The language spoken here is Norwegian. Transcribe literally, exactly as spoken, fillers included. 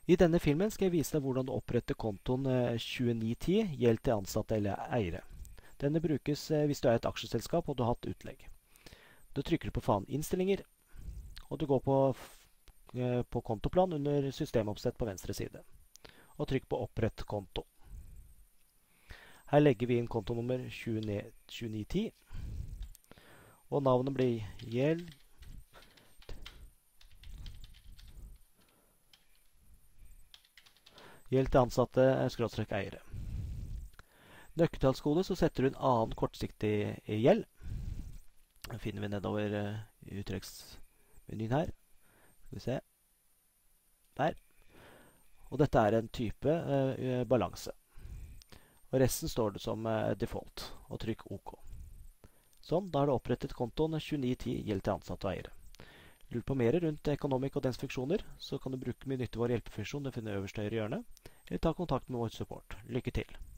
I denne filmen skal jeg vise deg hvordan du oppretter kontoen eh, tjueni ti gjeld til ansatte eller eiere. Denne brukes eh, hvis du er et aksjeselskap og du har hatt utlegg. Du trykker på fanen innstillinger, og du går på, eh, på kontoplan under systemoppsett på venstre side. Og trykk på opprett konto. Her legger vi inn kontonummer tjueni ti, og navnet blir gjeld. Gjeld til ansatte skråstrek eiere. Nøkkeltallskode så setter du en annen kortsiktig gjeld. Den finner vi nedover i uttrekksmenyen her. Skal vi se. Der. Og dette er en type uh, balanse. Og resten står det som uh, default. Og trykk OK. Sånn, da har du opprettet kontoen tjueni ti gjeld til ansatte og eiere. Lurer på mer rundt Economic og dens funksjoner, så kan du bruke mye nytte vår hjelpefunksjon du finner øverst høyre hjørne, eller ta kontakt med vår support. Lykke til!